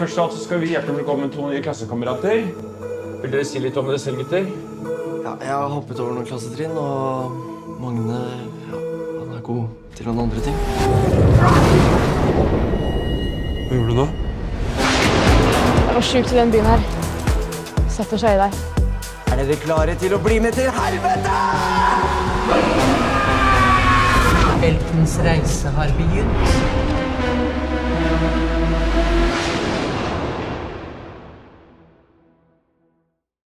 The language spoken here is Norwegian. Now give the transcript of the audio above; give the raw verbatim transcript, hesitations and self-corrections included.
Først av alt så skal vi hjertelig velkommen to nye klassekamerater. Vil dere si litt om dere selv, gutter? Ja, jeg har hoppet over noen klassetrinn, og Magne, ja, han er god til noen andre ting. Hva gjorde du nå? Det var sjukt i den byen her. Setter seg i deg. Er dere klare til å bli med til helvete? Heltens reise har begynt.